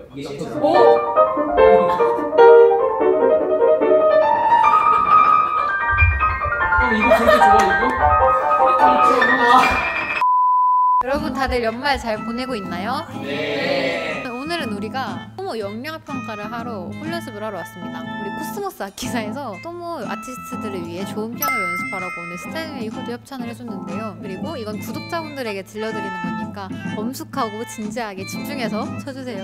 이게 실제로. 오! 이거 그렇게 좋아 이거? 여러분 다들 연말 잘 보내고 있나요? 네. 오늘은 우리가 토모 역량 평가를 하러 홀연습을 하러 왔습니다. 우리 코스모스 악기사에서 토모 아티스트들을 위해 좋은 피아노를 연습하라고 오늘 스탠웨이 후드 협찬을 해줬는데요. 그리고 이건 구독자분들에게 들려드리는 거니까 엄숙하고 진지하게 집중해서 쳐주세요.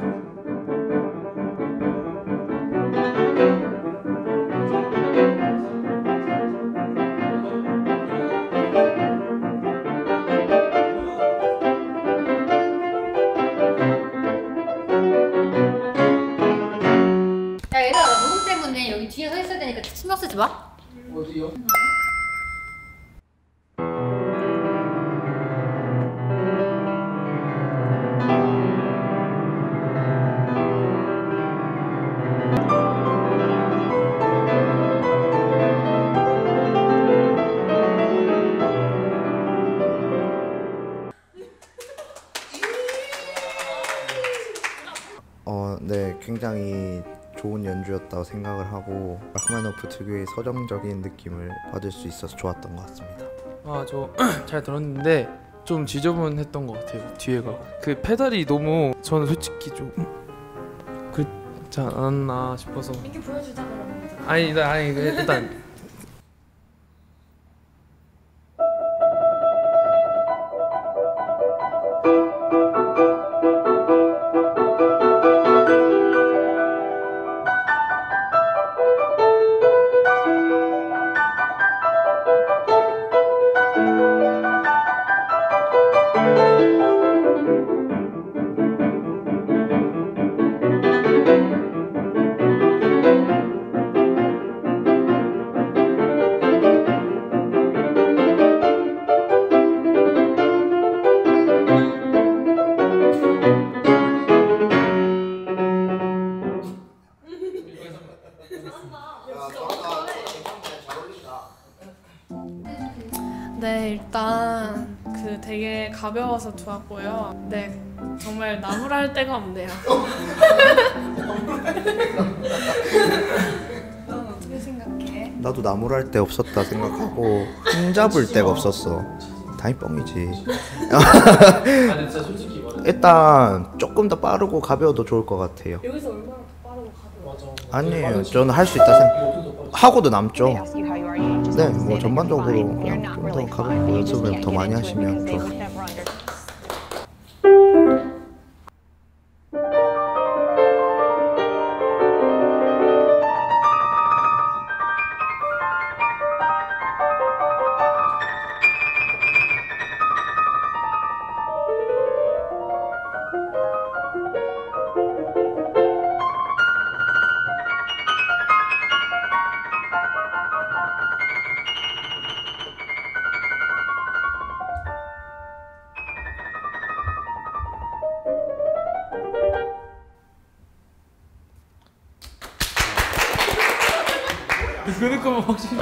야 얘들아, 나 녹음 때문에 여기 뒤에 서 있어야 되니까 신경 쓰지 마. 어디요? 네, 굉장히 좋은 연주였다고 생각을 하고 라흐마니노프 특유의 서정적인 느낌을 받을 수 있어서 좋았던 것 같습니다. 아, 저 잘 들었는데 좀 지저분했던 것 같아요. 뒤에가 그 페달이 너무 저는 솔직히 좀 그렇지 않았나 싶어서. 이렇게 보여주자 그러면. 아니 일단 네, 일단 그 되게 가벼워서 좋았고요. 네, 정말 나무랄 데가 없네요. 넌 어떻게 생각해? 나도 나무랄 데 없었다 생각하고 흠잡을 데가 없었어. 다이 뻥이지. 일단 조금 더 빠르고 가벼워도 좋을 것 같아요. 여기서 얼마나 더 빠르고 가벼워? 아니에요, 저는 할 수 있다 생각. 하고도 남죠. 네, 뭐 전반적으로 그냥 좀 더 가볍고 연습을 더 많이 하시면 좋을. 그러니까 뭐 확실히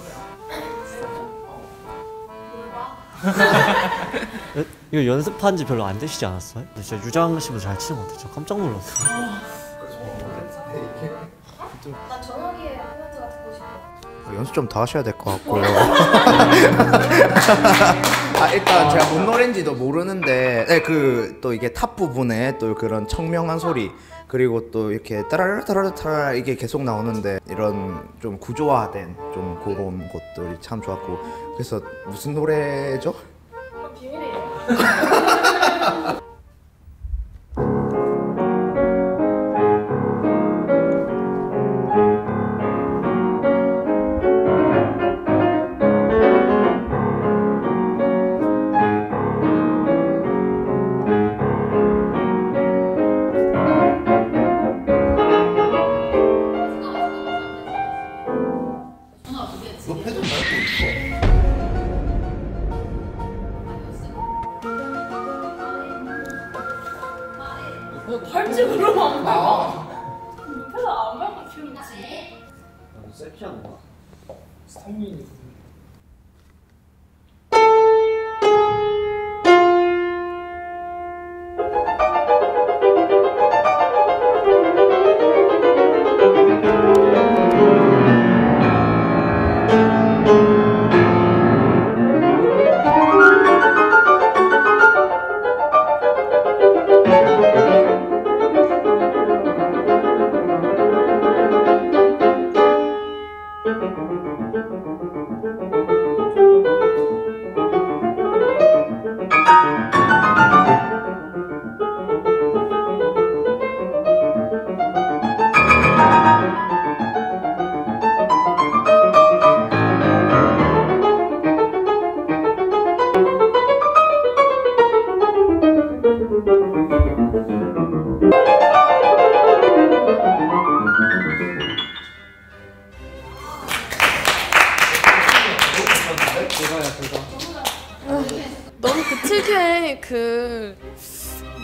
이거 연습한 지 별로 안 되시지 않았어요? 근데 진짜 유장 씨보다 잘 치는 것 같아요. 저 깜짝 놀랐어요. 나 전화기에 코멘트가 듣고 싶어. 연습 좀 더 하셔야 될 것 같고요. 일단 제가 뭔 노래인지도 모르는데, 네, 그 또 이게 탑 부분에 또 그런 청명한 소리, 그리고 또 이렇게 따라라따라따라 이게 계속 나오는데 이런 좀 구조화된 좀 그런 것들이 참 좋았고, 그래서 무슨 노래죠? 비밀이에요. 팔찌으로 안 봐. pedal 안 밟고 치는 거지. 셀피하는 거야? 스타일이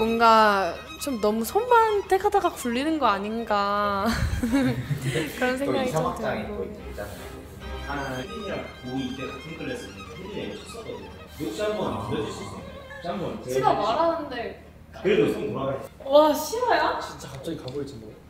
뭔가 좀 너무 손만 떼가다가 굴리는 거 아닌가 그런 생각이 좀 들고. 혜린이랑 고2 때 같은 클래스인데 혜린이가 이거 쳤었거든요. 혹시 한번 보여줄 수 있어요? 혹시 한번 싫어 말하는데 그래도 손 돌아가. 와 싫어요? 진짜 갑자기 가버리지 뭐.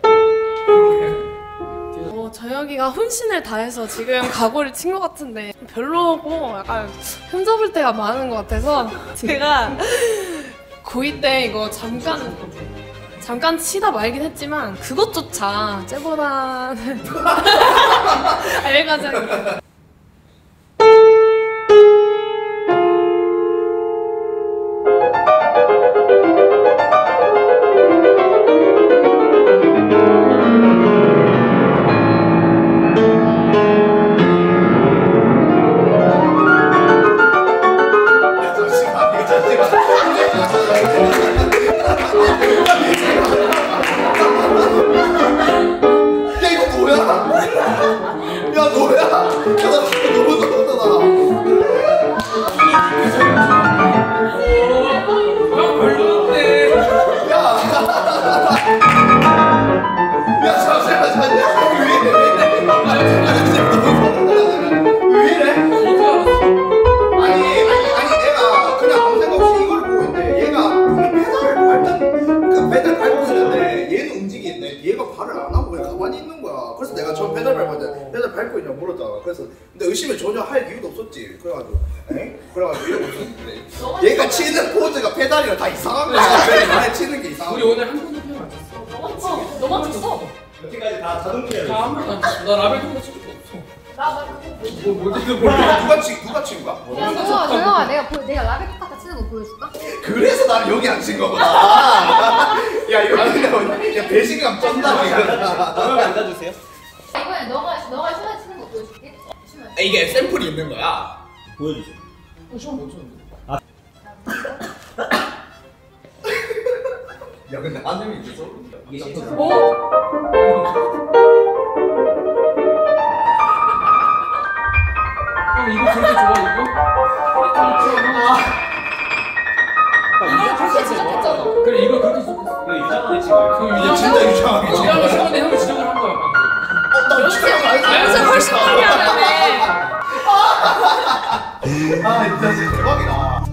저혁이가 혼신을 다해서 지금 각오를 친 것 같은데 별로고 약간 흠잡을 때가 많은 것 같아서 제가 고2 때 이거 잠깐 치다 말긴 했지만 그것조차 쟤보다는 알가장 근데 의심을 전혀 할 이유도 없었지. 그래가지고 이러고 있었는데 얘가 치는 포즈가 페달이랑 다 이상한 거야. 페달 치는 게 이상한 거야. 우리 오늘 한 번도 표현 안 쳤어. 너만 쳤어? 여태까지 다 자동차야. 한 번도 안 쳤어. 나 라벨 통과 찍을 거 없어. 뭔지도 몰라. 누가 친 거야? 조용아, 내가 라벨 똑같이 치는 거 보여줄까? 그래서 나는 여기 앉힌 거구나. 야 이거 근데 야 배신감 쩐다 지금. 그러면 앉아주세요. 이번에 너가 시간 치는 거 보여줄게. 이게 샘플이 있는 거야. 보여주세요. 시험 못 쳤는데. 야 근데 하늘이 있어. 이게 실제로. 이거 그렇게 좋아 이거? 이거 그렇게 지적했잖아. 그래 이거 그렇게 좋겠어. 이거 유장하게 찍어요. 그럼 진짜 유창하게. 지난번 시간에 형이 지적을 한 거야 방금. 나 유창하게 안 했어. 연습 훨씬 많이 하네. 아 진짜 대박이다.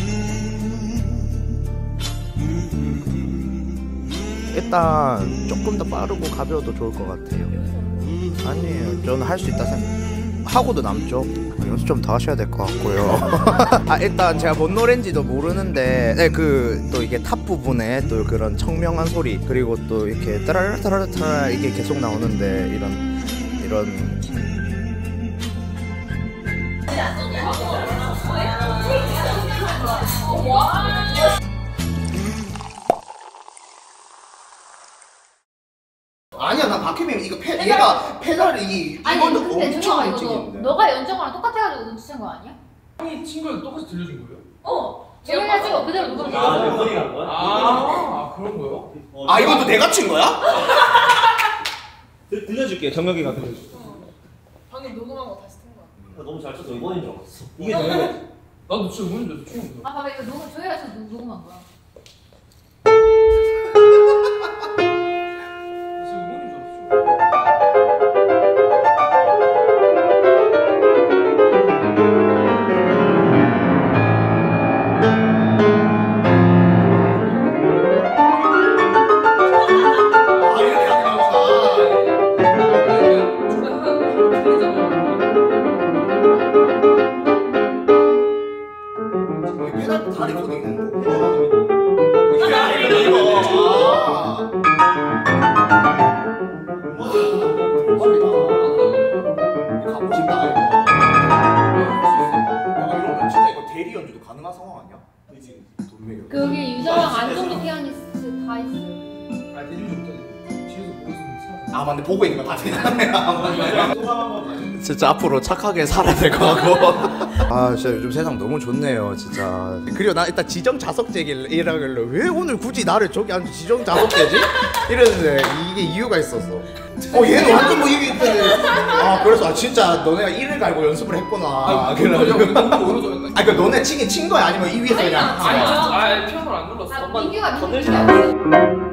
일단 조금 더 빠르고 가벼워도 좋을 것 같아요. 아니에요, 저는 할 수 있다 생각. 하고도 남죠. 연습 좀 더 하셔야 될 것 같고요. 아 일단 제가 뭔 노래인지도 모르는데, 네, 그 또 이게 탑 부분에 또 그런 청명한 소리, 그리고 또 이렇게 따라라따라따라 이게 계속 나오는데 이런 아니야, 나 박혜민 이거 얘가 페달이 아니 이거는 근데 엄청 조용아, 일찍 이거 했는데. 너가 연정아랑 똑같아가지고 눈치챈 거 아니야? 형이 친구한테 똑같이 들려준 거예요? 조용히 찍어 그대로 누가 아, 멤버링 한 거야? 그런 거요? 아 이것도 내가 친 거야? 들려줄게요. 정혁이가 들려줄게. 방금 녹음한 거 다시 튼 거야. 너무 잘 쳤어. 이번인 줄 알았어. 이게 정혁이. 나도 진짜 운인데 처음 들어. 아 봐봐 이거 조용히 해서 녹음한 거야. 지금 운인 줄 알았어. 페달 다리 코딩. 가고 싶다 이거. 내가 이러면 진짜 이거 대리 연주도 가능한 상황 아니야? 그치? 돈 매겨. 그 여기 유저랑 안정도 피아니스트 다 있어. 아 대중 좀 못하지. 뒤에서 보고 있으면 차. 아 맞네, 보고 있는 거 다 대단해. 소감 한번. 진짜 앞으로 착하게 살아야 될 것 같고. 아 진짜 요즘 세상 너무 좋네요 진짜. 그리고 나 일단 지정 자석제기라길래 왜 오늘 굳이 나를 저기 앉아 지정 자석제지? 이랬는데 이게 이유가 있었어. 얘는 완전 뭐 이게 그래서 진짜 너네가 이를 갈고 연습을 했구나. 그 너네 치긴 친 거야 아니면 이 위에서 그냥? 피아노를 안 눌렀어. 민규가 건들지 않았어.